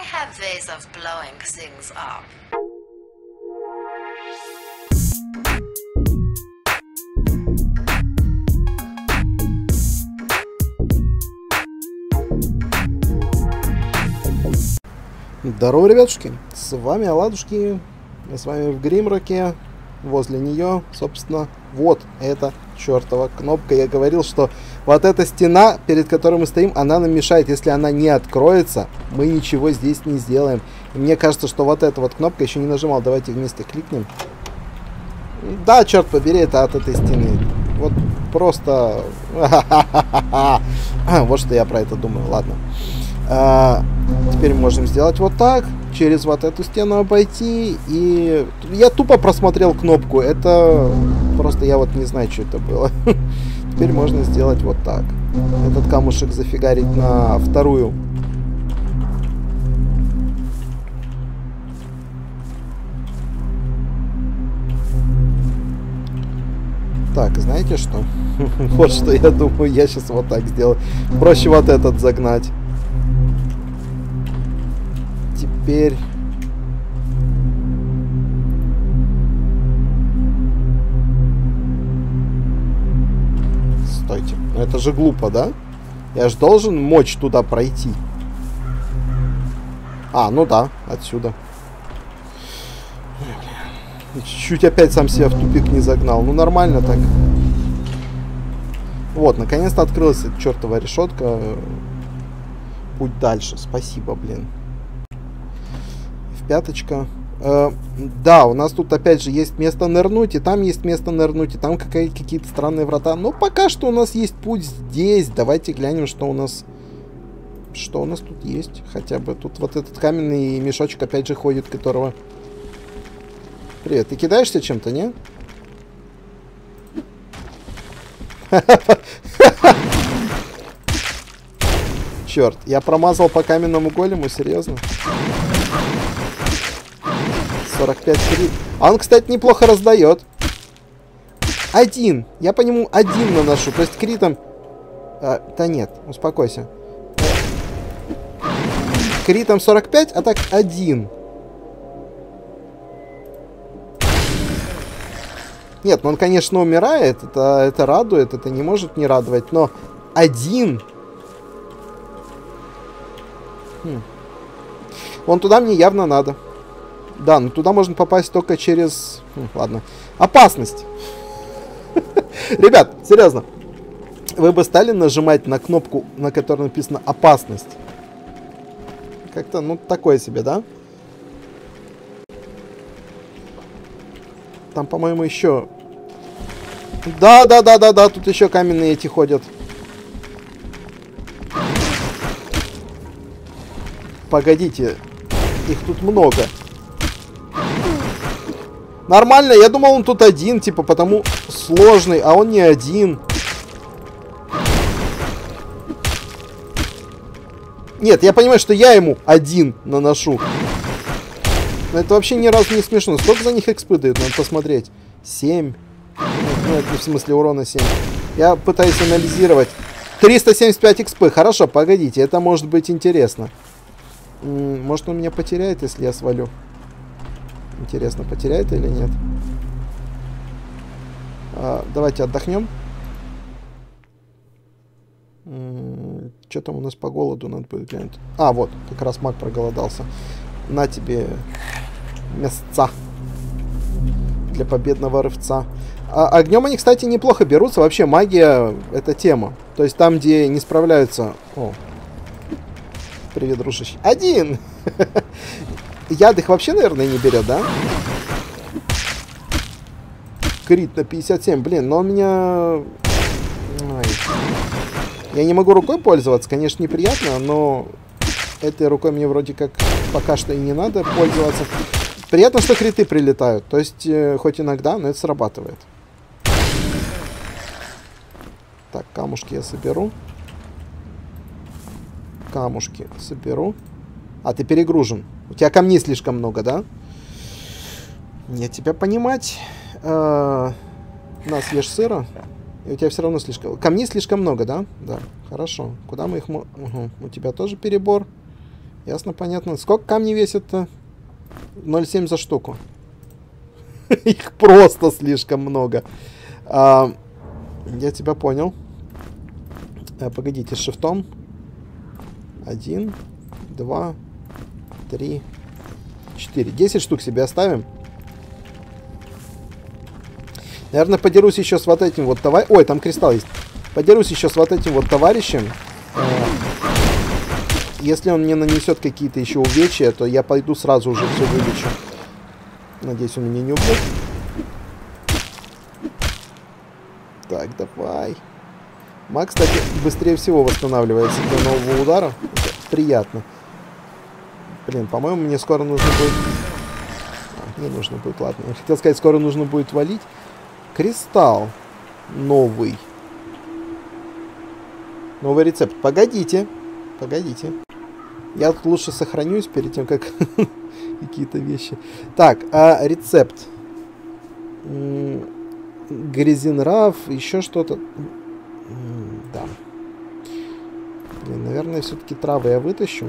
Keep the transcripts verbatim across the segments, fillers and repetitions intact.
have ways of blowing things up. Здорово, ребятушки, с вами Оладушки, я с вами в Гримроке, возле нее, собственно, вот эта чертова кнопка. Я говорил, что вот эта стена, перед которой мы стоим, она нам мешает. Если она не откроется, мы ничего здесь не сделаем. И мне кажется, что вот эта вот кнопка еще не нажимал. Давайте вместе кликнем. Да, черт побери, это от этой стены. Вот просто... Вот что я про это думаю, ладно. А, теперь можем сделать вот так, через вот эту стену обойти, и я тупо просмотрел кнопку, это просто я вот не знаю, что это было. Теперь можно сделать вот так, этот камушек зафигарить на вторую. Так, знаете что? Вот что я думаю, я сейчас вот так сделаю. Проще вот этот загнать. Теперь... Стойте. Ну это же глупо, да? Я же должен мочь туда пройти. А, ну да, отсюда. Чуть-чуть опять сам себя в тупик не загнал. Ну нормально так. Вот, наконец-то открылась эта чертова решетка. Путь дальше. Спасибо, блин. Пяточка. Э, да, у нас тут опять же есть место нырнуть, и там есть место нырнуть, и там какие-то странные врата. Но пока что у нас есть путь здесь. Давайте глянем, что у нас... Что у нас тут есть хотя бы. Тут вот этот каменный мешочек опять же ходит, которого... Привет, ты кидаешься чем-то, не? Черт, я промазал по каменному голему, серьезно? сорок пять крит. А он, кстати, неплохо раздает. Один. Я по нему один наношу. То есть критом... А, да нет, успокойся. Критом сорок пять, а так один. Нет, ну он, конечно, умирает. Это, это радует. Это не может не радовать. Но один... Хм. Вон туда мне явно надо. Да, но туда можно попасть только через... Хм, ладно. Опасность. Ребят, серьезно. Вы бы стали нажимать на кнопку, на которой написано «Опасность»? Как-то, ну, такое себе, да? Там, по-моему, еще... Да-да-да-да-да, тут еще каменные эти ходят. Погодите. Их тут много. Нормально, я думал, он тут один, типа, потому сложный, а он не один. Нет, я понимаю, что я ему один наношу. Но это вообще ни разу не смешно. Сколько за них экспы дают? Надо посмотреть. семь. Ну, это в смысле урона семь. Я пытаюсь анализировать. триста семьдесят пять экспы. Хорошо, погодите, это может быть интересно. Может, он меня потеряет, если я свалю? Интересно, потеряет или нет? А, давайте отдохнем. Что там у нас по голоду? Надо будет глянуть. А, вот, как раз маг проголодался. На тебе мясца для победного рывца. А, огнем они, кстати, неплохо берутся. Вообще, магия — это тема. То есть там, где не справляются... О, привет, дружище. Один! Яд их вообще, наверное, не берет, да? Крит на пятьдесят семь. Блин, но у меня... Ой. Я не могу рукой пользоваться. Конечно, неприятно, но... Этой рукой мне вроде как пока что и не надо пользоваться. Приятно, что криты прилетают. То есть, э, хоть иногда, но это срабатывает. Так, камушки я соберу. Камушки соберу. А, ты перегружен. У тебя камней слишком много, да? Я тебя понимать. А, на, съешь сыра. И у тебя все равно слишком... Камней слишком много, да? Да. Хорошо. Куда мы их... Угу. У тебя тоже перебор. Ясно, понятно. Сколько камней весит-то? ноль целых семь десятых за штуку. Их просто слишком много. А, я тебя понял. А, погодите, с шифтом. Один, два, три, четыре. Десять штук себе оставим. Наверное, подерусь еще с вот этим вот товарищем. Ой, там кристалл есть. Подерусь еще с вот этим вот товарищем. Если он мне нанесет какие-то еще увечья, то я пойду сразу уже все вылечу. Надеюсь, он меня не убьет. Так, давай. Маг, кстати, быстрее всего восстанавливается до нового удара. Это приятно. Блин, по-моему, мне скоро нужно будет... А, не нужно будет, ладно. Я хотел сказать, скоро нужно будет валить. Кристалл новый. Новый рецепт. Погодите. Погодите. Я тут лучше сохранюсь перед тем, как какие-то вещи. Так, а рецепт. Грязинрав, еще что-то. Да. Блин, наверное, все-таки травы я вытащу.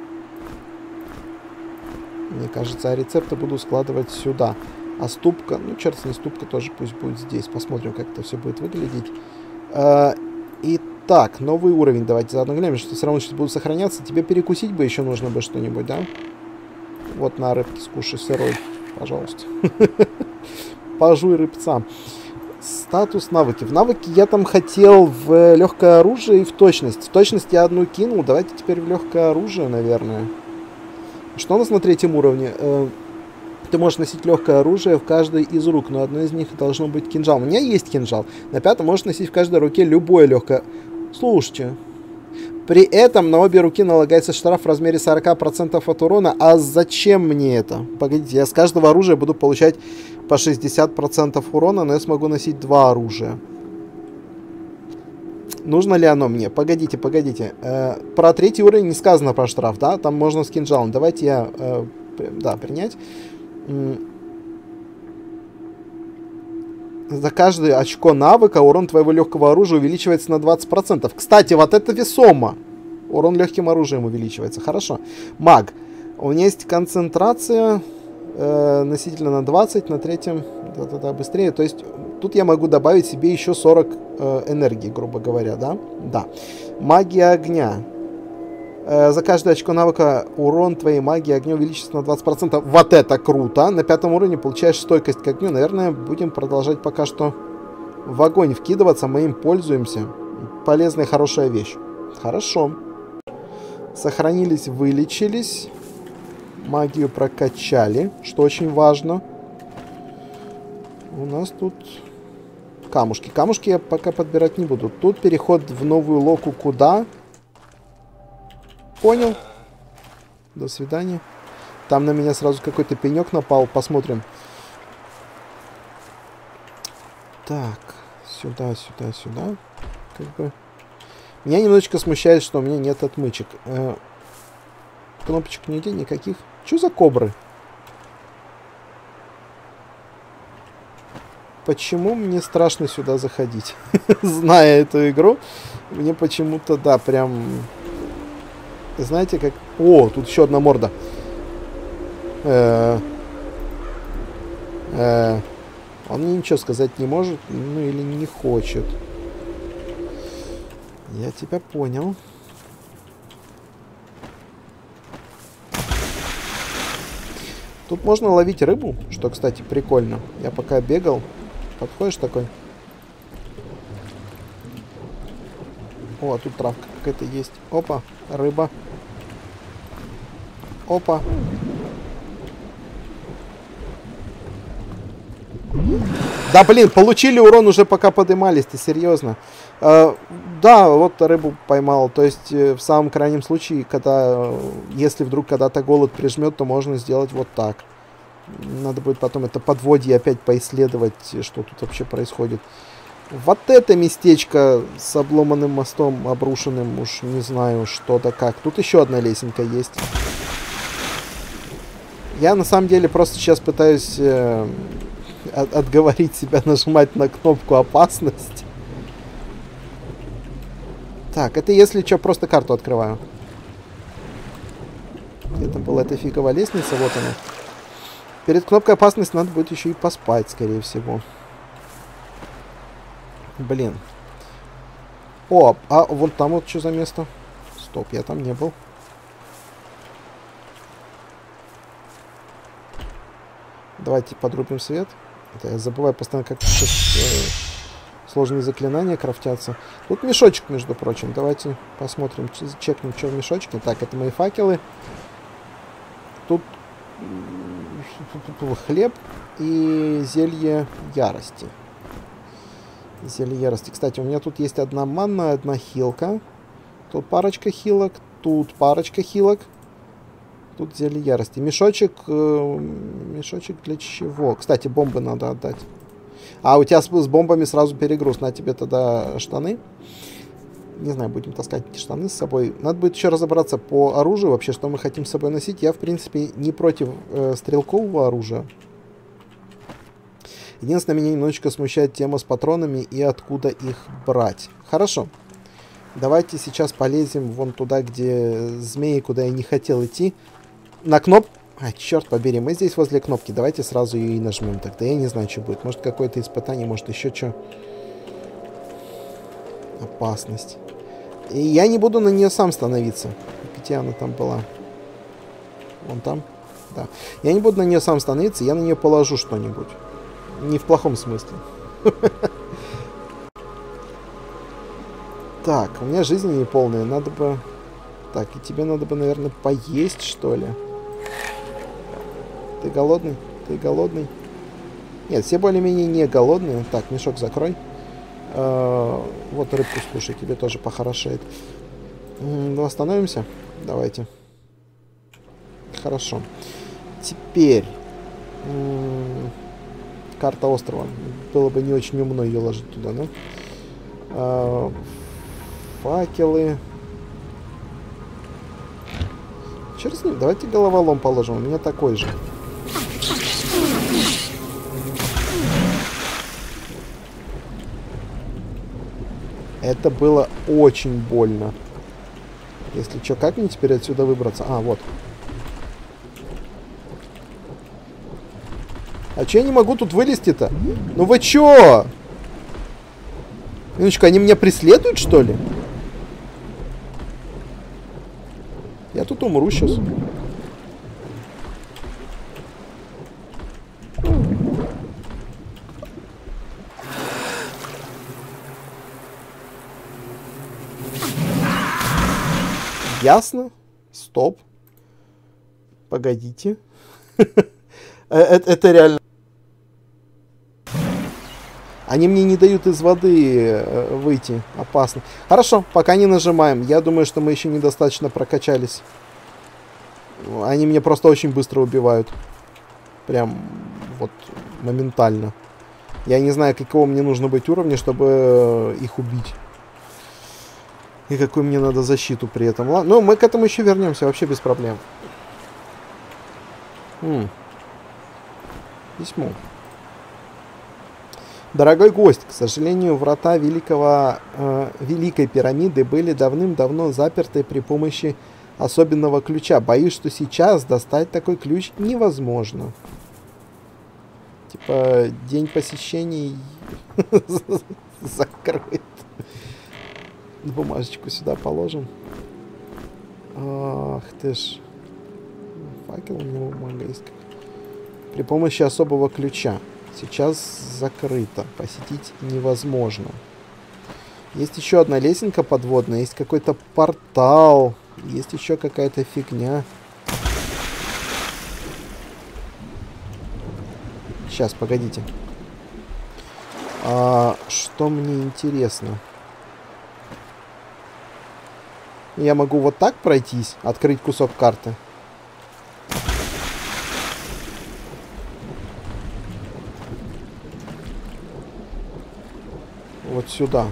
Мне кажется, а рецепты буду складывать сюда. А ступка, ну, черт с ней, ступка тоже пусть будет здесь. Посмотрим, как это все будет выглядеть. А, итак, новый уровень. Давайте заодно глянем, что все равно сейчас будут сохраняться. Тебе перекусить бы еще нужно бы что-нибудь, да? Вот на рыбке скушай сырой, пожалуйста. Пожуй рыбца. Статус навыки. В навыки я там хотел в легкое оружие и в точность. В точность я одну кинул. Давайте теперь в легкое оружие, наверное. Что у нас на третьем уровне? Ты можешь носить легкое оружие в каждой из рук, но одно из них должно быть кинжал. У меня есть кинжал. На пятом можешь носить в каждой руке любое легкое. Слушайте. При этом на обе руки налагается штраф в размере сорок процентов от урона. А зачем мне это? Погодите, я с каждого оружия буду получать по шестьдесят процентов урона, но я смогу носить два оружия. Нужно ли оно мне? Погодите, погодите. Э, про третий уровень не сказано про штраф, да? Там можно с кинжалом. Давайте я... Э, да, принять. За каждое очко навыка урон твоего легкого оружия увеличивается на двадцать процентов. Кстати, вот это весомо. Урон легким оружием увеличивается. Хорошо. Маг. У меня есть концентрация э, носителя на двадцать, на третьем да-да-да, быстрее. То есть тут я могу добавить себе еще сорок э, энергии, грубо говоря, да? Да. Магия огня. За каждое очко навыка урон твоей магии огня увеличится на двадцать процентов. Вот это круто! На пятом уровне получаешь стойкость к огню. Наверное, будем продолжать пока что в огонь вкидываться. Мы им пользуемся. Полезная, хорошая вещь. Хорошо. Сохранились, вылечились. Магию прокачали, что очень важно. У нас тут камушки. Камушки я пока подбирать не буду. Тут переход в новую локу куда? Понял. До свидания. Там на меня сразу какой-то пенек напал. Посмотрим. Так. Сюда, сюда, сюда. Как бы. Меня немножечко смущает, что у меня нет отмычек. Э, кнопочек нигде никаких. Что за кобры? Почему мне страшно сюда заходить? Зная эту игру, мне почему-то, да, прям... Знаете, как... О, тут еще одна морда. Э -э -э Он мне ничего сказать не может, ну или не хочет. Я тебя понял. Тут можно ловить рыбу, что, кстати, прикольно. Я пока бегал. Подходишь такой. О, а тут травка какая-то есть. Опа, рыба. Опа. Да, блин, получили урон уже пока подымались. Ты серьезно? Э, да, вот рыбу поймал. То есть, э, в самом крайнем случае, когда, э, если вдруг когда-то голод прижмет, то можно сделать вот так. Надо будет потом это подводье опять поисследовать, что тут вообще происходит. Вот это местечко с обломанным мостом, обрушенным, уж не знаю, что да как. Тут еще одна лесенка есть. Я на самом деле просто сейчас пытаюсь э, от отговорить себя нажимать на кнопку «Опасность». Так, это если что, просто карту открываю. Где там была эта фиговая лестница? Вот она. Перед кнопкой опасности надо будет еще и поспать, скорее всего. Блин. О, а вон там вот что за место? Стоп, я там не был. Давайте подрубим свет. Это я забываю постоянно, как сейчас э, сложные заклинания крафтятся. Тут мешочек, между прочим. Давайте посмотрим, чекнем, что в мешочке. Так, это мои факелы. Тут хлеб и зелье ярости. Зелье ярости. Кстати, у меня тут есть одна манна, одна хилка. Тут парочка хилок. Тут парочка хилок. Тут зелье ярости. Мешочек... Э, мешочек для чего? Кстати, бомбы надо отдать. А, у тебя с, с бомбами сразу перегруз. На тебе тогда штаны. Не знаю, будем таскать эти штаны с собой. Надо будет еще разобраться по оружию. Вообще, что мы хотим с собой носить. Я, в принципе, не против э, стрелкового оружия. Единственное, меня немножечко смущает тема с патронами и откуда их брать. Хорошо. Давайте сейчас полезем вон туда, где змеи, куда я не хотел идти. На кнопку... А, черт побери, мы здесь возле кнопки. Давайте сразу ее и нажмем. Тогда я не знаю, что будет. Может, какое-то испытание, может, еще что. Опасность. И я не буду на нее сам становиться. Где она там была? Вон там? Да. Я не буду на нее сам становиться, я на нее положу что-нибудь. Не в плохом смысле. Так, у меня жизнь не полная. Надо бы... Так, и тебе надо бы, наверное, поесть, что ли? Ты голодный? Ты голодный? Нет, все более-менее не голодные. Так, мешок закрой. А, вот рыбку скушай, тебе тоже похорошеет. Восстановимся? Давайте. Хорошо. Теперь... Карта острова. Было бы не очень умно ее ложить туда, да? А, факелы. Черт с ним. Давайте головолом положим. У меня такой же. Это было очень больно. Если что, как мне теперь отсюда выбраться? А, вот. А че я не могу тут вылезти-то? Ну вы чё? Минуточку, они меня преследуют, что ли? Я тут умру сейчас. Ясно? Стоп. Погодите. Это реально... Они мне не дают из воды выйти. Опасно. Хорошо, пока не нажимаем. Я думаю, что мы еще недостаточно прокачались. Они меня просто очень быстро убивают. Прям вот моментально. Я не знаю, какого мне нужно быть уровня, чтобы их убить. И какую мне надо защиту при этом. Ладно, ну, мы к этому еще вернемся, вообще без проблем. М-м. Письмо. Дорогой гость, к сожалению, врата великого, э, Великой пирамиды были давным-давно заперты при помощи особенного ключа. Боюсь, что сейчас достать такой ключ невозможно. Типа, день посещений закрыт. Бумажечку сюда положим. Ах ты ж. Факел у него бумага есть. При помощи особого ключа. Сейчас закрыто. Посетить невозможно. Есть еще одна лесенка подводная. Есть какой-то портал. Есть еще какая-то фигня. Сейчас, погодите. А, что мне интересно? Я могу вот так пройтись, открыть кусок карты. Вот сюда.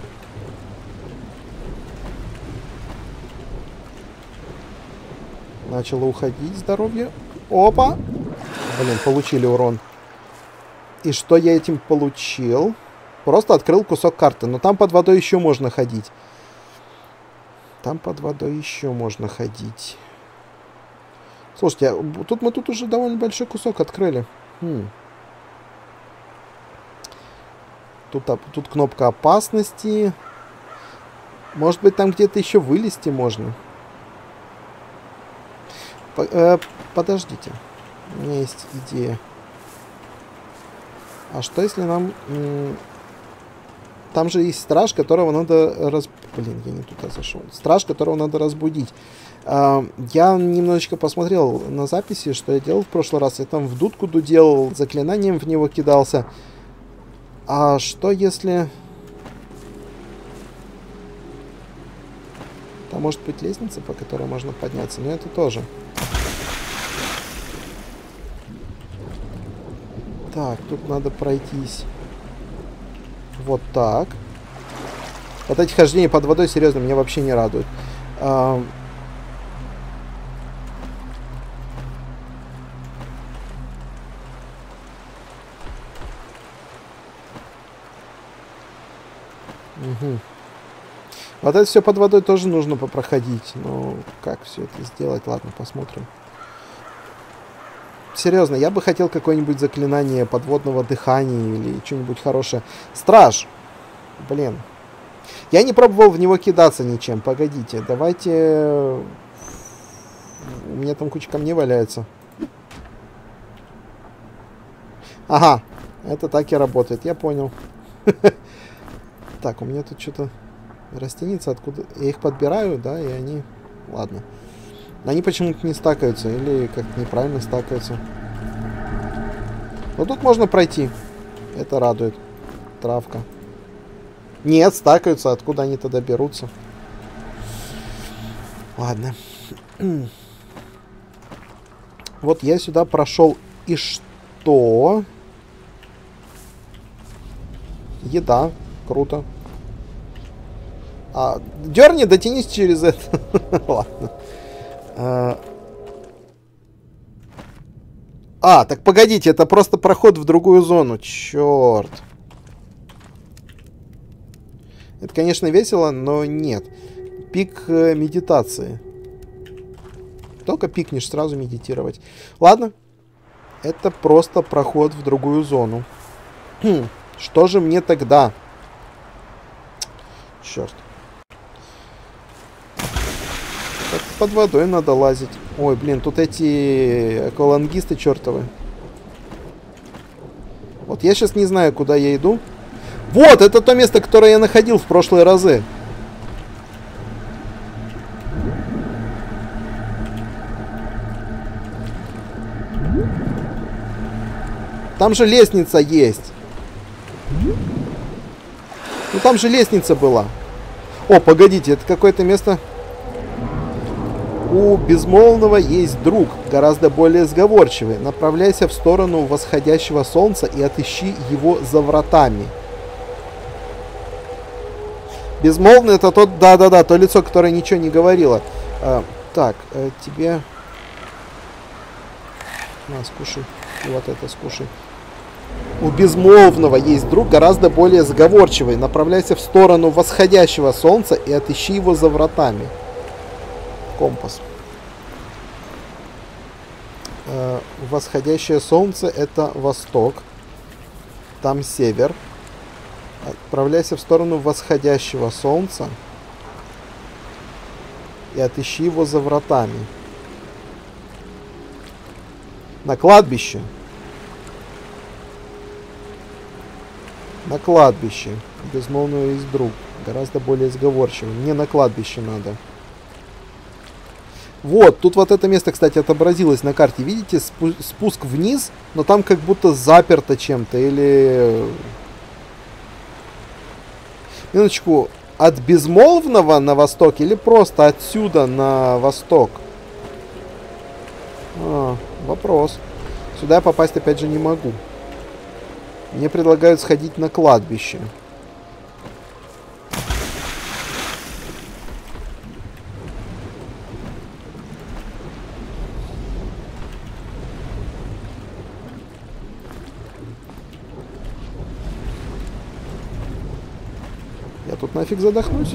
Начало уходить здоровье. Опа! Блин, получили урон. И что я этим получил? Просто открыл кусок карты. Но там под водой еще можно ходить. Там под водой еще можно ходить. Слушайте, а тут мы тут уже довольно большой кусок открыли. Хм. Тут, тут кнопка опасности. Может быть, там где-то еще вылезти можно. По, э, подождите. У меня есть идея. А что если нам... Там же есть страж, которого надо... Раз... Блин, я не туда зашел. Страж, которого надо разбудить. А, я немножечко посмотрел на записи, что я делал в прошлый раз. Я там в дудку дудел, заклинанием в него кидался. А что если... Там может быть лестница, по которой можно подняться. Но это тоже. Так, тут надо пройтись. Вот так. Вот эти хождения под водой, серьезно, меня вообще не радуют. А... Угу. Вот это все под водой тоже нужно попроходить. Но как все это сделать? Ладно, посмотрим. Серьезно, я бы хотел какое-нибудь заклинание подводного дыхания или что-нибудь хорошее. Страж! Блин. Я не пробовал в него кидаться ничем. Погодите, давайте... У меня там куча камней валяется. Ага, это так и работает, я понял. Так, у меня тут что-то растенится, откуда... Я их подбираю, да, и они... Ладно. Они почему-то не стакаются, или как-то неправильно стакаются. Но тут можно пройти. Это радует. Травка. Нет, стакаются. Откуда они тогда берутся? Ладно. Вот я сюда прошел. И что? Еда. Круто. А, дерни, дотянись через это. Ладно. А... а, так погодите, это просто проход в другую зону. Черт. Это, конечно, весело, но нет. Пик э, медитации. Только пикнешь, сразу медитировать. Ладно. Это просто проход в другую зону. Хм, что же мне тогда? Черт. Под водой надо лазить. Ой, блин, тут эти аквалангисты чертовы. Вот я сейчас не знаю, куда я иду. Вот, это то место, которое я находил в прошлые разы. Там же лестница есть. Ну там же лестница была. О, погодите, это какое-то место... У безмолвного есть друг, гораздо более сговорчивый. Направляйся в сторону восходящего солнца и отыщи его за вратами. Безмолвный — это тот, да-да-да, то лицо, которое ничего не говорило. А, так, э, тебе... На, скушай. И вот это скушай. У безмолвного есть друг, гораздо более сговорчивый. Направляйся в сторону восходящего солнца и отыщи его за вратами. Компас. Э, восходящее солнце — это восток. Там север. Отправляйся в сторону восходящего солнца и отыщи его за вратами. На кладбище. На кладбище. Безмолвного есть друг. Гораздо более сговорчивый. Мне на кладбище надо. Вот, тут вот это место, кстати, отобразилось на карте. Видите, спу спуск вниз, но там как будто заперто чем-то. Или... Минуточку, от безмолвного на восток или просто отсюда на восток? А, вопрос. Сюда я попасть опять же не могу. Мне предлагают сходить на кладбище. Я тут нафиг задохнусь.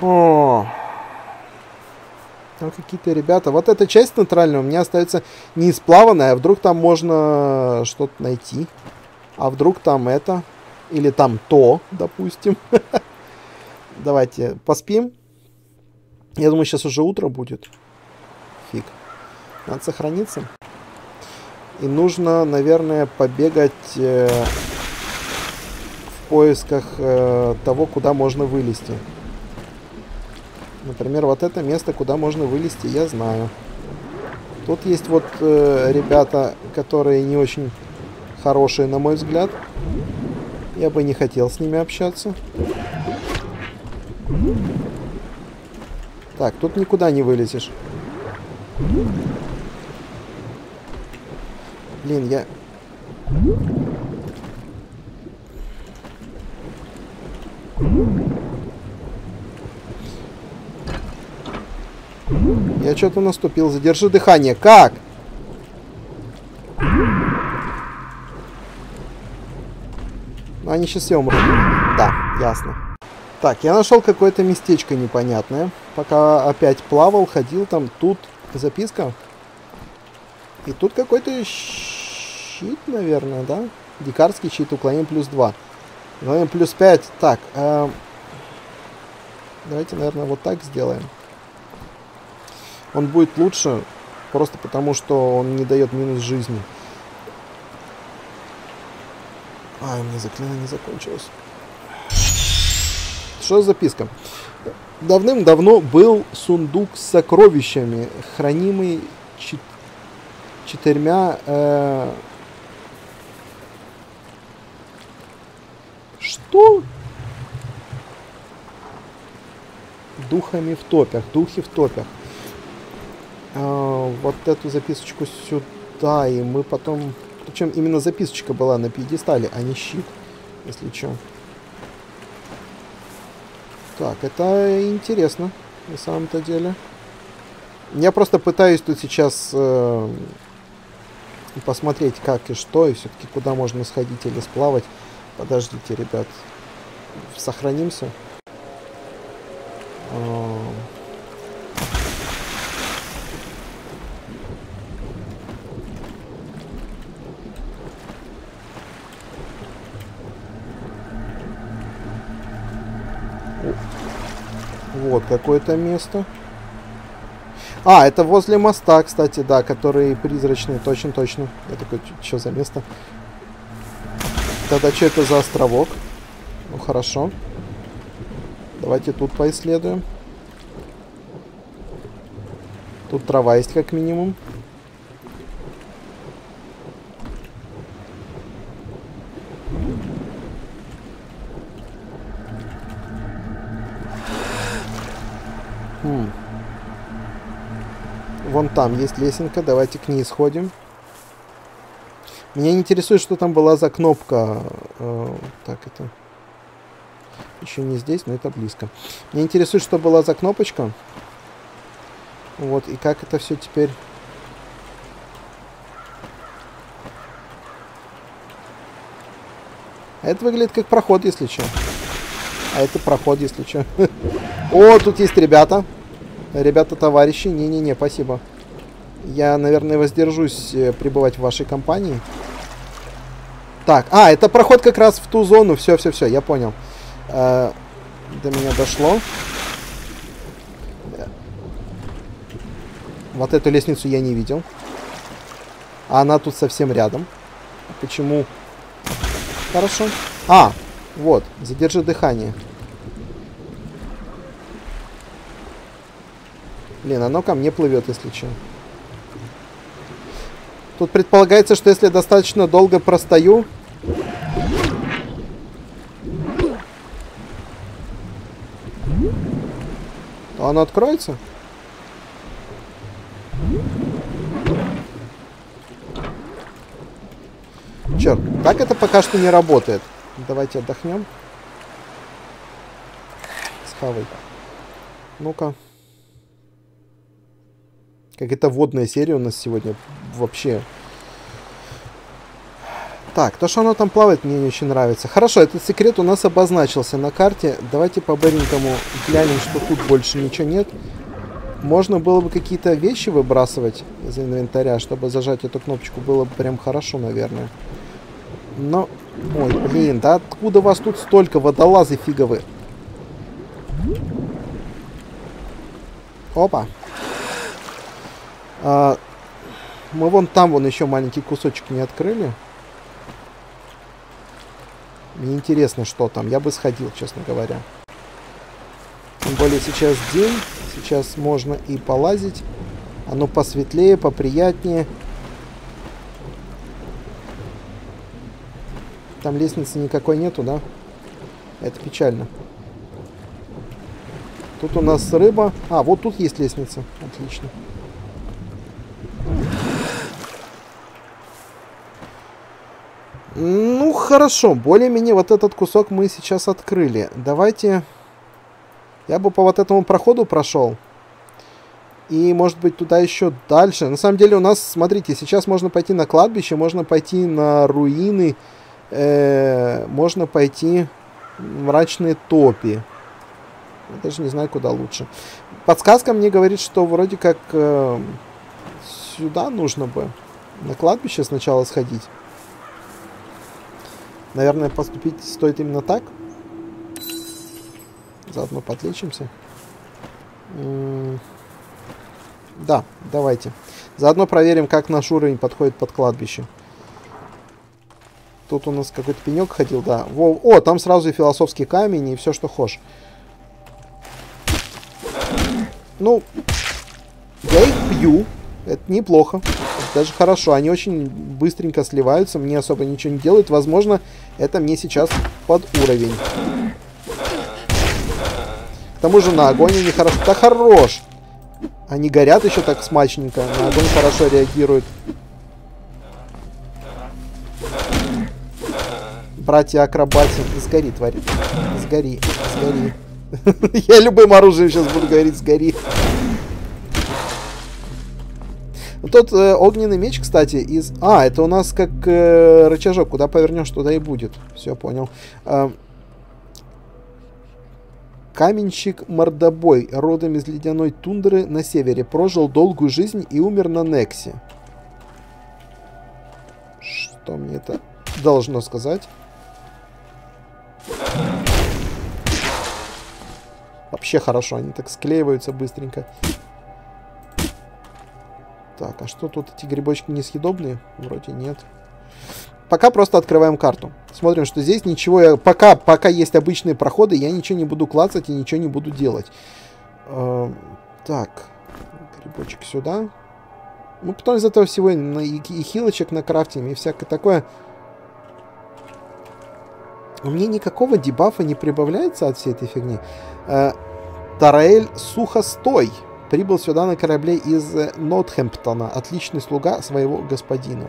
О, там какие-то ребята. Вот эта часть нейтральная у меня остается неисплаванная. А вдруг там можно что-то найти? А вдруг там это? Или там то, допустим. Давайте поспим. Я думаю, сейчас уже утро будет. Фиг. Надо сохраниться. И нужно, наверное, побегать э, в поисках э, того, куда можно вылезти. Например, вот это место, куда можно вылезти, я знаю. Тут есть вот э, ребята, которые не очень хорошие, на мой взгляд. Я бы не хотел с ними общаться. Так, тут никуда не вылезешь. Блин, я... Я что-то наступил. Задержи дыхание. Как? Ну, они сейчас все умрут. Да, ясно. Так, я нашел какое-то местечко непонятное. Пока опять плавал, ходил там. Тут записка. И тут какой-то щит, наверное, да? Дикарский щит, уклонение плюс два. Уклонение плюс пять. Так, э, давайте, наверное, вот так сделаем. Он будет лучше, просто потому что он не дает минус жизни. Ай, у меня заклинание не закончилось. Что за записка? Давным-давно был сундук с сокровищами, хранимый чет четырьмя... Э Что? Духами в топях. Духи в топях. Э вот эту записочку сюда, и мы потом... Причем именно записочка была на пьедестале, а не щит, если что. Так, это интересно, на самом-то деле. Я просто пытаюсь тут сейчас э, посмотреть, как и что, и все-таки куда можно сходить или сплавать. Подождите, ребят. Сохранимся. Э Вот какое-то место. А, это возле моста, кстати, да, который призрачный. Точно-точно. Я такой, что за место? Тогда что это за островок? Ну, хорошо. Давайте тут поисследуем. Тут трава есть, как минимум. Хм. Вон там есть лесенка, давайте к ней сходим. Меня не интересует, что там была за кнопка. Э, так, это... Еще не здесь, но это близко. Меня интересует, что была за кнопочка. Вот, и как это все теперь... А это выглядит как проход, если что. А это проход, если что. О, тут есть ребята. Ребята-товарищи. Не-не-не, спасибо. Я, наверное, воздержусь пребывать в вашей компании. Так, а, это проход как раз в ту зону. Все-все-все, я понял. Э, до меня дошло. Вот эту лестницу я не видел. А она тут совсем рядом. Почему? Хорошо. А, вот, задержи дыхание. Блин, оно ко мне плывет, если что. Тут предполагается, что если достаточно долго простою... то оно откроется? Черт, так это пока что не работает. Давайте отдохнем. Схавай. Ну-ка. Как это водная серия у нас сегодня вообще. Так, то, что оно там плавает, мне не очень нравится. Хорошо, этот секрет у нас обозначился на карте. Давайте по-быренькому глянем, что тут больше ничего нет. Можно было бы какие-то вещи выбрасывать из инвентаря, чтобы зажать эту кнопочку. Было бы прям хорошо, наверное. Но... Ой, блин, да откуда вас тут столько, водолазы фиговы? Опа. А, мы вон там вон еще маленький кусочек не открыли. Мне интересно, что там. Я бы сходил, честно говоря. Тем более сейчас день. Сейчас можно и полазить. Оно посветлее, поприятнее. Там лестницы никакой нету, да? Это печально. Тут у нас рыба. А, вот тут есть лестница. Отлично. Ну, хорошо. Более-менее вот этот кусок мы сейчас открыли. Давайте... Я бы по вот этому проходу прошел. И, может быть, туда еще дальше. На самом деле у нас, смотрите, сейчас можно пойти на кладбище, можно пойти на руины, э, можно пойти в мрачные топи. Я даже не знаю, куда лучше. Подсказка мне говорит, что вроде как э, сюда нужно бы. На кладбище сначала сходить. Наверное, поступить стоит именно так. Заодно подлечимся. М-м- да, давайте. Заодно проверим, как наш уровень подходит под кладбище. Тут у нас какой-то пенек ходил, да. Во, о, там сразу и философский камень, и все, что хочешь. Ну, я их бью. Это неплохо. Это даже хорошо. Они очень быстренько сливаются, мне особо ничего не делают. Возможно, это мне сейчас под уровень. К тому же на огонь они хорошо... Да хорош! Они горят еще так смачненько. На огонь хорошо реагируют. Братья-акробаты. Сгори, тварь. Сгори. Сгори. Я любым оружием сейчас буду говорить «сгори». Тот э, огненный меч, кстати, из... А, это у нас как э, рычажок. Куда повернешь, туда и будет. Все, понял. Э, Каменщик-мордобой, родом из ледяной тундры на севере, прожил долгую жизнь и умер на Нексе. Что мне это должно сказать? Вообще хорошо, они так склеиваются быстренько. Так, а что тут, эти грибочки несъедобные? Вроде нет. Пока просто открываем карту. Смотрим, что здесь ничего... Я, пока, пока есть обычные проходы, я ничего не буду клацать и ничего не буду делать. Э, так. Грибочек сюда. Ну, потом из этого всего и, и, и хилочек накрафтим, и всякое такое. У меня никакого дебафа не прибавляется от всей этой фигни. Э, Тараэль Сухостой прибыл сюда на корабле из Нотхэмптона. Отличный слуга своего господина.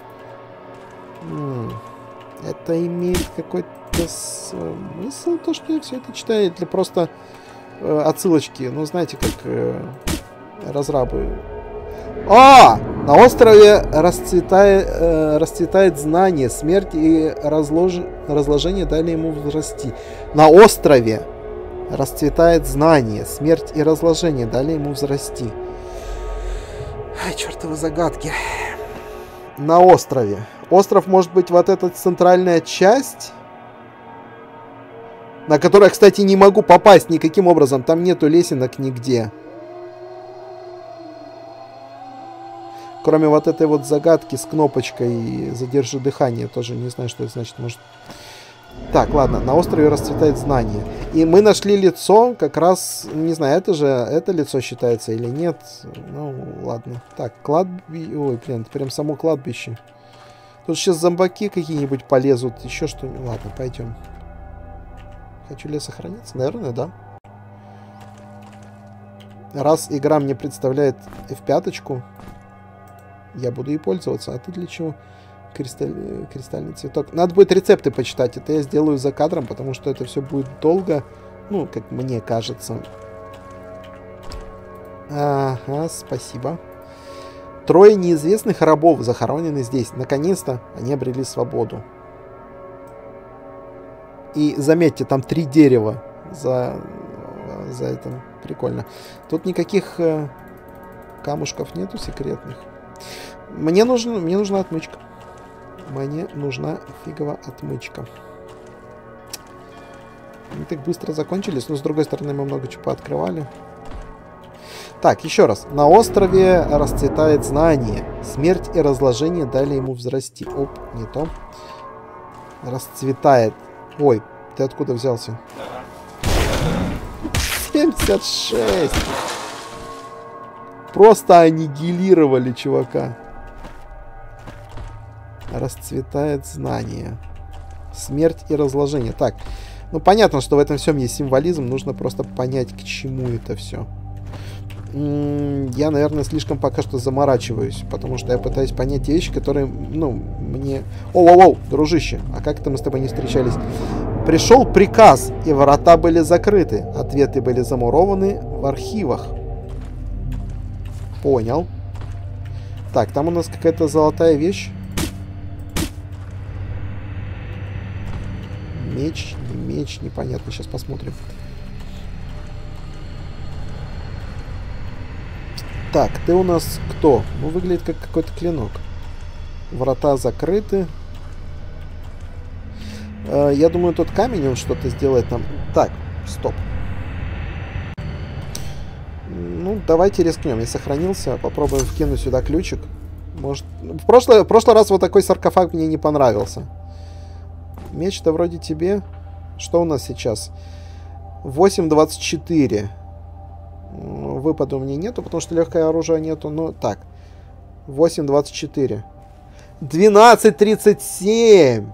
М-м, это имеет какой-то смысл, то, что я все это читаю, или просто э, отсылочки. Ну, знаете, как э, разрабы. А! На острове расцветает, э, расцветает знание, смерть и разлож... разложение дали ему взрасти. На острове расцветает знание, смерть и разложение дали ему взрасти. Ай, чертовы загадки. На острове. Остров может быть вот эта центральная часть, на которую я, кстати, не могу попасть никаким образом. Там нету лесенок нигде. Кроме вот этой вот загадки с кнопочкой «Задержи дыхание». Тоже не знаю, что это значит. Может... Так, ладно. На острове расцветает знание. И мы нашли лицо как раз... Не знаю, это же... Это лицо считается или нет. Ну, ладно. Так, кладбище... Ой, блин, это прям само кладбище. Тут сейчас зомбаки какие-нибудь полезут. Еще что-нибудь. Ладно, пойдем. Хочу ли сохраниться? Наверное, да. Раз игра мне представляет эф пять, я буду ей пользоваться. А ты для чего? Кристаль... Кристальный цветок. Надо будет рецепты почитать. Это я сделаю за кадром, потому что это все будет долго. Ну, как мне кажется. Ага, спасибо. Трое неизвестных рабов захоронены здесь. Наконец-то они обрели свободу. И заметьте, там три дерева за, за это. Прикольно. Тут никаких э, камушков нету секретных. Мне, нужен, мне нужна отмычка. Мне нужна фиговая отмычка. Они так быстро закончились, но с другой стороны мы много чего пооткрывали. Так, еще раз. На острове расцветает знание. Смерть и разложение дали ему взрасти. Оп, не то. Расцветает. Ой, ты откуда взялся? семьдесят шесть. Просто аннигилировали чувака. Расцветает знание. Смерть и разложение. Так, ну понятно, что в этом всем есть символизм. Нужно просто понять, к чему это все. Я, наверное, слишком пока что заморачиваюсь, потому что я пытаюсь понять те вещи, которые, ну, мне... Оу-оу-оу, дружище, а как это мы с тобой не встречались? Пришел приказ, и ворота были закрыты. Ответы были замурованы в архивах. Понял. Так, там у нас какая-то золотая вещь. Меч, не меч, непонятно. Сейчас посмотрим. Так, ты у нас кто? Ну, выглядит как какой-то клинок. Врата закрыты. Э, я думаю, тот камень, он что-то сделает нам. Так, стоп. Ну, давайте рискнем. Я сохранился. Попробуем вкинуть сюда ключик. Может... В прошлый, в прошлый раз вот такой саркофаг мне не понравился. Меч-то вроде тебе. Что у нас сейчас? восемь двадцать четыре. Выпада у меня нету, потому что легкое оружие нету. Ну, так. восемь двадцать четыре. двенадцать тридцать семь.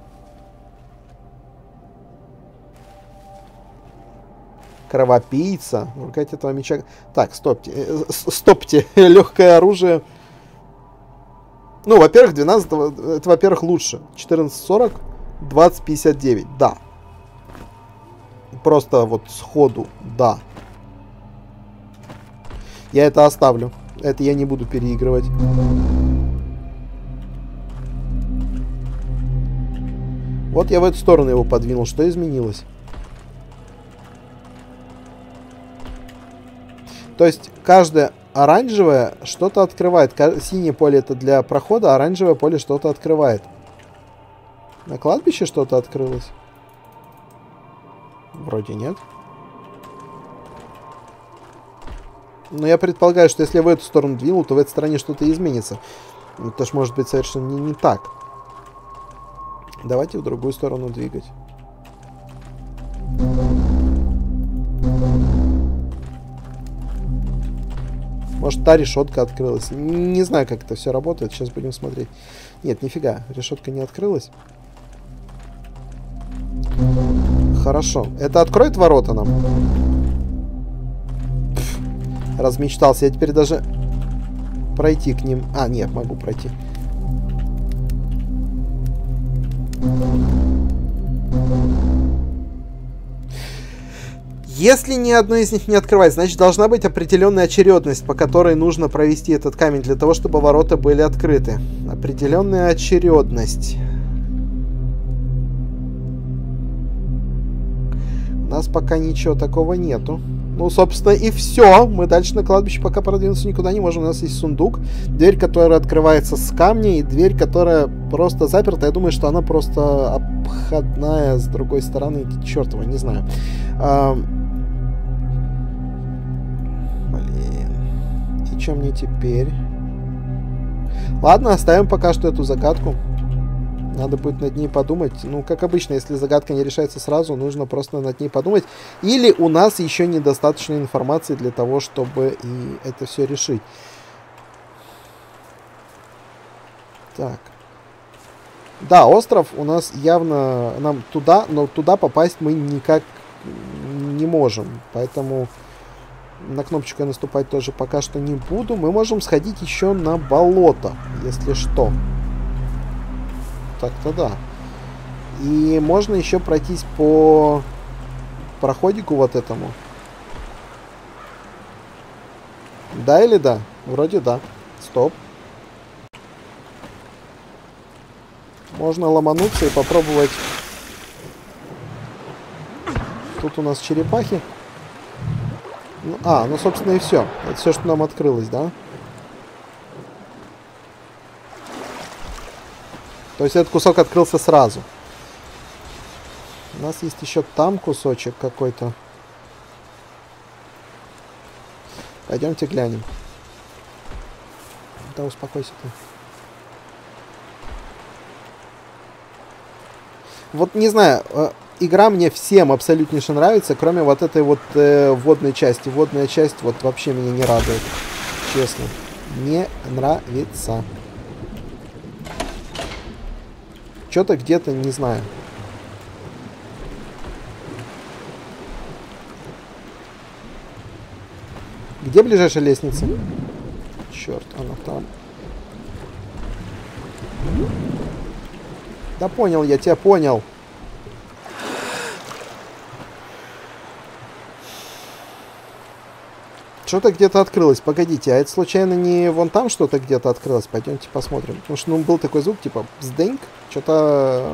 Кровопийца. Рукоять этого меча. Так, стопте. Э, стопте. Легкое оружие. Ну, во-первых, двенадцать. Это, во-первых, лучше. четырнадцать сорок. двадцать пятьдесят девять. Да. Просто вот сходу. Да. Я это оставлю. Это я не буду переигрывать. Вот я в эту сторону его подвинул. Что изменилось? То есть каждое оранжевое что-то открывает. Синее поле это для прохода, а оранжевое поле что-то открывает. На кладбище что-то открылось? Вроде нет. Но я предполагаю, что если я в эту сторону двинул, то в этой стороне что-то изменится. Это ж может быть совершенно не, не так. Давайте в другую сторону двигать. Может, та решетка открылась. Не знаю, как это все работает. Сейчас будем смотреть. Нет, нифига. Решетка не открылась. Хорошо. Это откроет ворота нам? Размечтался. Я теперь даже пройти к ним... А, нет, могу пройти. Если ни одно из них не открывать, значит, должна быть определенная очередность, по которой нужно провести этот камень для того, чтобы ворота были открыты. Определенная очередность. У нас пока ничего такого нету. Ну, собственно, и все. Мы дальше на кладбище пока продвинуться никуда не можем. У нас есть сундук, дверь, которая открывается с камня, и дверь, которая просто заперта. Я думаю, что она просто обходная с другой стороны. Чертова, не знаю. А... Блин. И что мне теперь? Ладно, оставим пока что эту загадку. Надо будет над ней подумать. Ну, как обычно, если загадка не решается сразу, нужно просто над ней подумать. Или у нас еще недостаточно информации для того, чтобы и это все решить. Так. Да, остров у нас явно... Нам туда, но туда попасть мы никак не можем. Поэтому на кнопочку я наступать тоже пока что не буду. Мы можем сходить еще на болото, если что. Так-то да. И можно еще пройтись по проходику вот этому. Да или да? Вроде да. Стоп. Можно ломануться и попробовать. Тут у нас черепахи. Ну, а, ну, собственно, и все. Это все, что нам открылось, да? То есть этот кусок открылся сразу. У нас есть еще там кусочек какой-то. Пойдемте глянем. Да успокойся ты. Вот не знаю, э, игра мне всем абсолютнейше нравится, кроме вот этой вот э, водной части. Водная часть вот вообще меня не радует. Честно. Не нравится. Что-то где-то, не знаю. Где ближайшая лестница? Черт, она там. Да понял, я тебя понял. Что-то где-то открылось. Погодите, а это случайно не вон там что-то где-то открылось? Пойдемте посмотрим. Потому что ну, был такой звук, типа бзденьк. Что-то...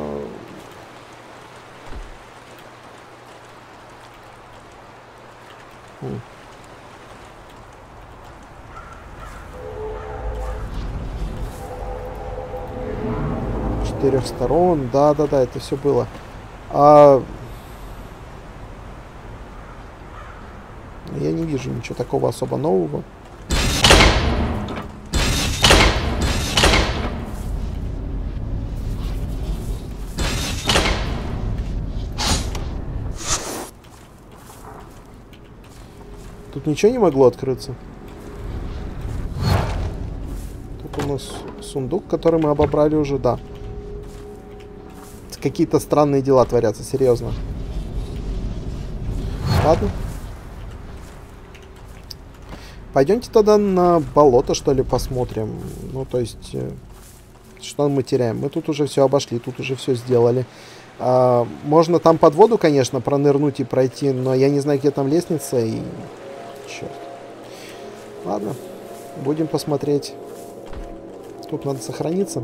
Четырех сторон. Да-да-да, это все было. А... Я не вижу ничего такого особо нового. Тут ничего не могло открыться. Тут у нас сундук, который мы обобрали уже, да. Какие-то странные дела творятся, серьезно. Ладно. Пойдемте тогда на болото, что ли, посмотрим. Ну, то есть, э, что мы теряем? Мы тут уже все обошли, тут уже все сделали. А, можно там под воду, конечно, пронырнуть и пройти, но я не знаю, где там лестница, и... Черт. Ладно, будем посмотреть. Тут надо сохраниться.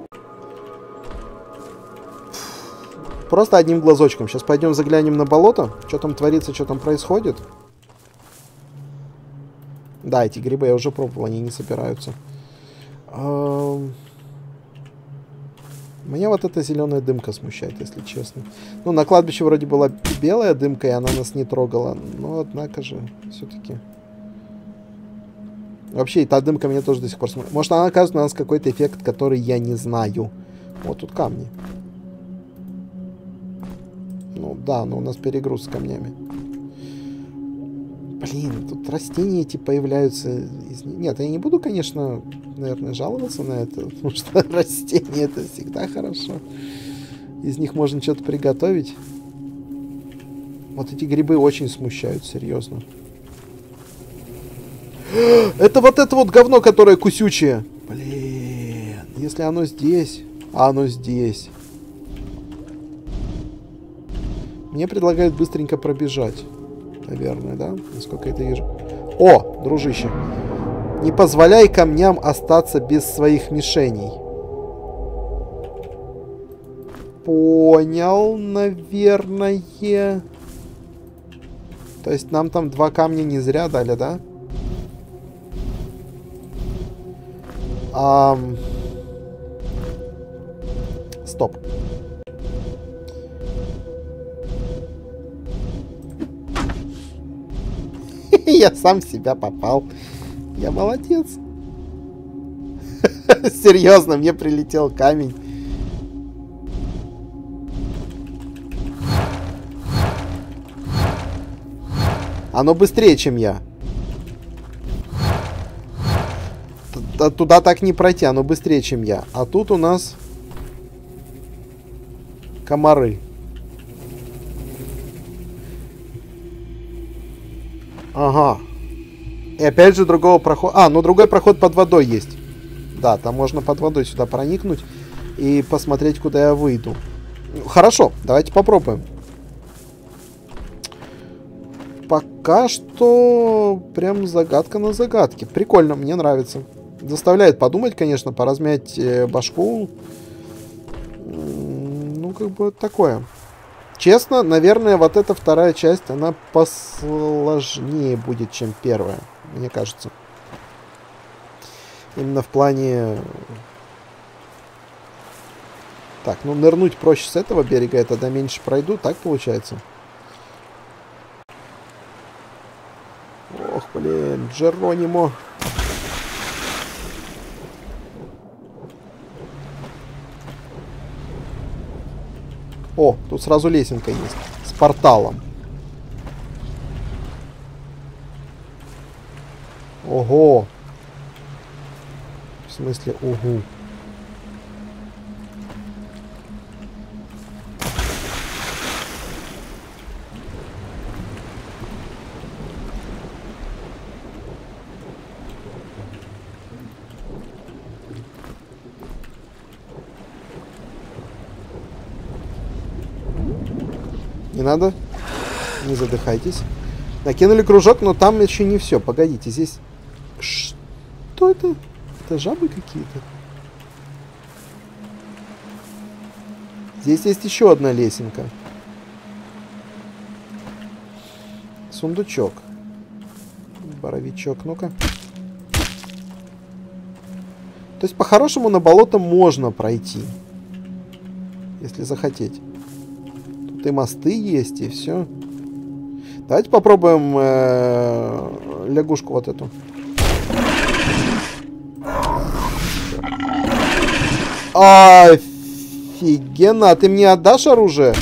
Просто одним глазочком. Сейчас пойдем заглянем на болото. Что там творится, что там происходит. Да, эти грибы я уже пробовал, они не собираются. Меня вот эта зеленая дымка смущает, если честно. Ну, на кладбище вроде была белая дымка, и она нас не трогала. Но, однако же, все-таки... Вообще, и та дымка меня тоже до сих пор смущает. Может, она оказывает на нас какой-то эффект, который я не знаю. Вот тут камни. Ну, да, но у нас перегруз с камнями. Блин, тут растения эти появляются. Из... Нет, я не буду, конечно, наверное, жаловаться на это, потому что растения это всегда хорошо. Из них можно что-то приготовить. Вот эти грибы очень смущают, серьезно. Это вот это вот говно, которое кусючее. Блин, если оно здесь, а оно здесь. Мне предлагают быстренько пробежать. Наверное, да? Насколько я это вижу. О, дружище. Не позволяй камням остаться без своих мишеней. Понял, наверное. То есть нам там два камня не зря дали, да? Ам... Стоп. Я сам в себя попал. Я молодец. Серьезно, мне прилетел камень. Оно быстрее, чем я. Туда так не пройти, оно быстрее, чем я. А тут у нас комары. Ага. И опять же другого прохода... А, ну другой проход под водой есть. Да, там можно под водой сюда проникнуть и посмотреть, куда я выйду. Хорошо, давайте попробуем. Пока что прям загадка на загадке. Прикольно, мне нравится. Заставляет подумать, конечно, поразмять э, башку. Ну, как бы такое. Честно, наверное, вот эта вторая часть, она посложнее будет, чем первая, мне кажется. Именно в плане... Так, ну нырнуть проще с этого берега, я тогда меньше пройду, так получается? Ох, блин, Джеронимо. О, тут сразу лесенка есть. С порталом. Ого. В смысле, угу. Не надо. Не задыхайтесь. Накинули кружок, но там еще не все. Погодите, здесь... Что это? Это жабы какие-то? Здесь есть еще одна лесенка. Сундучок. Боровичок, ну-ка. То есть, по-хорошему, на болото можно пройти. Если захотеть. Тут и мосты есть, и все. Давайте попробуем э, лягушку вот эту. Офигенно! А ты мне отдашь оружие?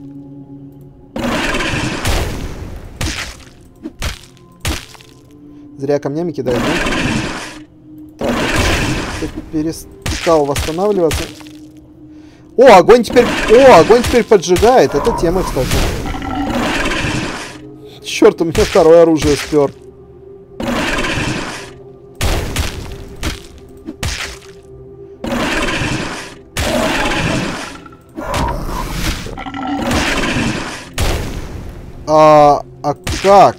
Зря камнями кидает, да? Так, ты перестал восстанавливаться. О, огонь теперь... О, огонь теперь поджигает. Это тема, кстати. Черт, у меня второе оружие спер. А, а как?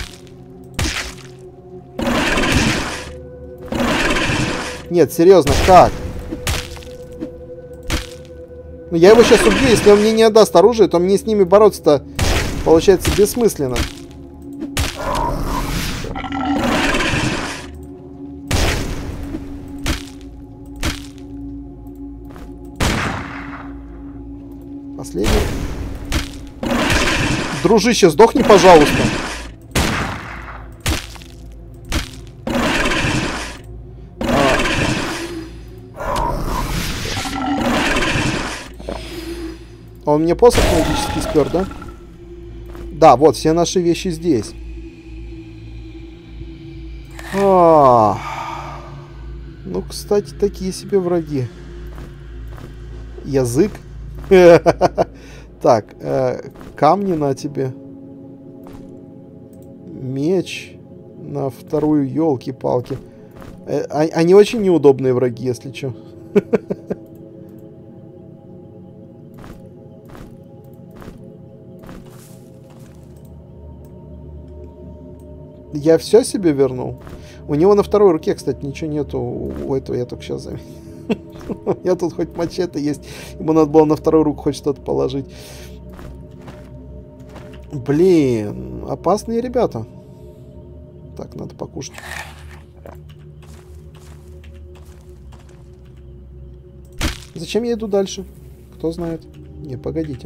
Нет, серьезно, как? Ну, я его сейчас убью, если он мне не отдаст оружие, то мне с ними бороться-то получается бессмысленно. Последний. Дружище, сдохни, пожалуйста. Он мне посох магический спер, да? Да, вот, все наши вещи здесь. А -а -а. Ну, кстати, такие себе враги. Язык. Так, камни на тебе. Меч на вторую, елки-палки. Они очень неудобные враги, если что. Я все себе вернул. У него на второй руке, кстати, ничего нету. У этого я только сейчас заметил. У меня тут хоть мачете есть. Ему надо было на вторую руку хоть что-то положить. Блин, опасные ребята. Так, надо покушать. Зачем я иду дальше? Кто знает? Не, погодите.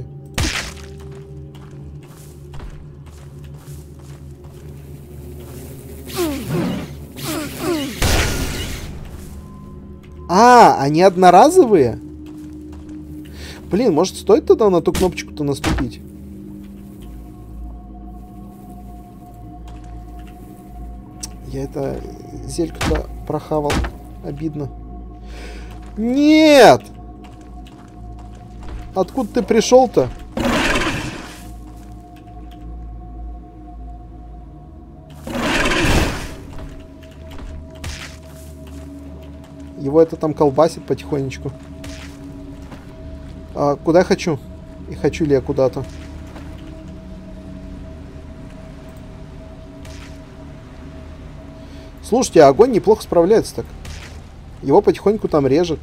А, они одноразовые? Блин, может, стоит тогда на ту кнопочку-то наступить? Я это зельку-то прохавал. Обидно. Нет! Откуда ты пришел-то? Его это там колбасит потихонечку. А куда я хочу? И хочу ли я куда-то? Слушайте, огонь неплохо справляется так. Его потихоньку там режет.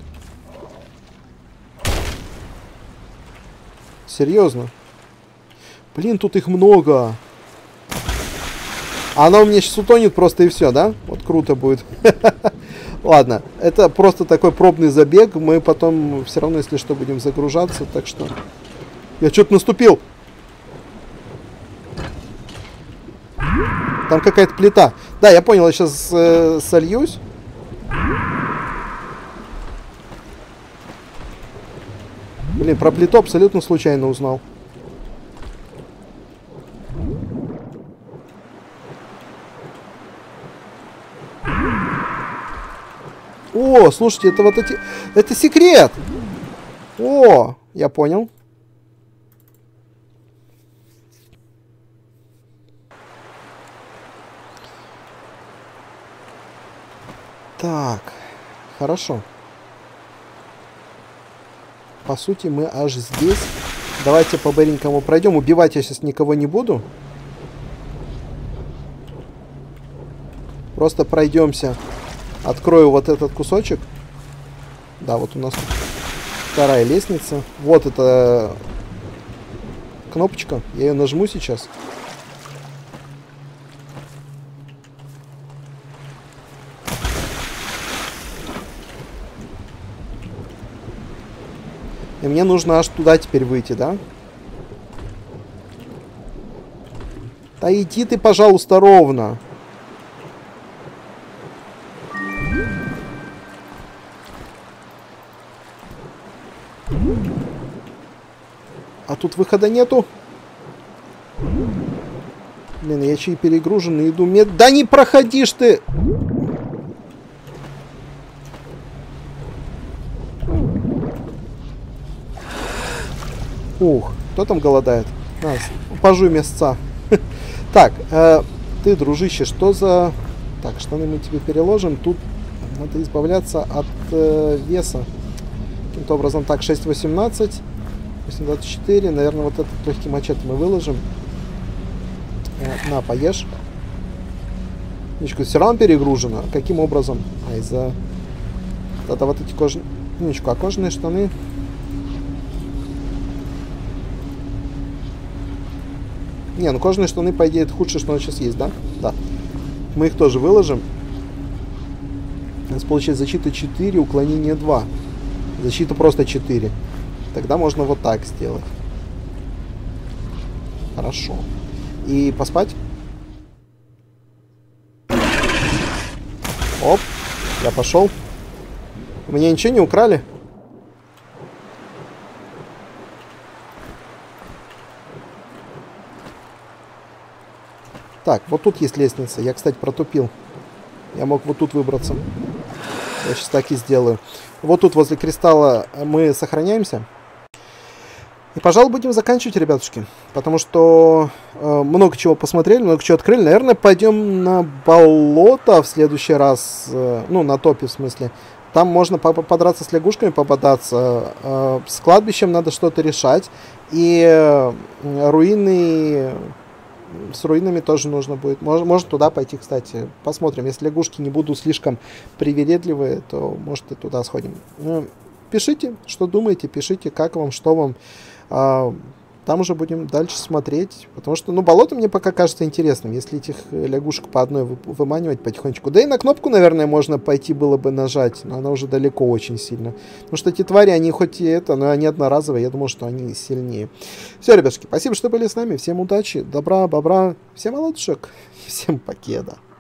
Серьезно. Блин, тут их много. А она у меня сейчас утонет просто и все, да? Вот круто будет. Ладно, это просто такой пробный забег. Мы потом все равно, если что, будем загружаться. Так что... Я что-то наступил. Там какая-то плита. Да, я понял, я сейчас э, сольюсь. Блин, про плиту абсолютно случайно узнал. О, слушайте, это вот эти... Это секрет! О, я понял. Так, хорошо. По сути, мы аж здесь. Давайте по-быренькому пройдем. Убивать я сейчас никого не буду. Просто пройдемся. Открою вот этот кусочек. Да, вот у нас тут вторая лестница. Вот эта кнопочка. Я ее нажму сейчас. И мне нужно аж туда теперь выйти, да? Да иди ты, пожалуйста, ровно. А тут выхода нету. Блин, я чей перегружен, иду мед... Да не проходишь ты! Ух, кто там голодает? А, пожуй мясца. Так, э, ты, дружище, что за... Так, штаны мы тебе переложим. Тут надо избавляться от э, веса. Каким-то образом. Так, шесть восемнадцать. восемь двадцать четыре. Наверное, вот этот легкий мачете мы выложим. Э, на, поешь. Ничка, все равно перегружено. Каким образом? А, из-за... Это вот эти кожаные... Ничка, а кожаные штаны... Не, ну кожаные штаны, по идее, это худшее, что у нас сейчас есть, да? Да. Мы их тоже выложим. У нас получается защита четыре, уклонение два. Защита просто четыре. Тогда можно вот так сделать. Хорошо. И поспать? Оп. Я пошел. У меня ничего не украли? Так, вот тут есть лестница. Я, кстати, протупил. Я мог вот тут выбраться. Я сейчас так и сделаю. Вот тут возле кристалла мы сохраняемся. И, пожалуй, будем заканчивать, ребятушки. Потому что э, много чего посмотрели, много чего открыли. Наверное, пойдем на болото в следующий раз. Э, ну, на топе, в смысле. Там можно подраться с лягушками, попадаться. Э, с кладбищем надо что-то решать. И э, руины... С руинами тоже нужно будет. Может, может туда пойти, кстати. Посмотрим. Если лягушки не будут слишком привередливые, то, может, и туда сходим. Пишите, что думаете, пишите, как вам, что вам. А, там уже будем дальше смотреть. Потому что, ну, болото мне пока кажется интересным. Если этих лягушек по одной выманивать потихонечку. Да и на кнопку, наверное, можно пойти было бы нажать. Но она уже далеко очень сильно. Потому что эти твари, они хоть и это, но они одноразовые. Я думаю, что они сильнее. Все, ребятушки, спасибо, что были с нами. Всем удачи, добра, бобра. Всем молодушек. Всем покеда.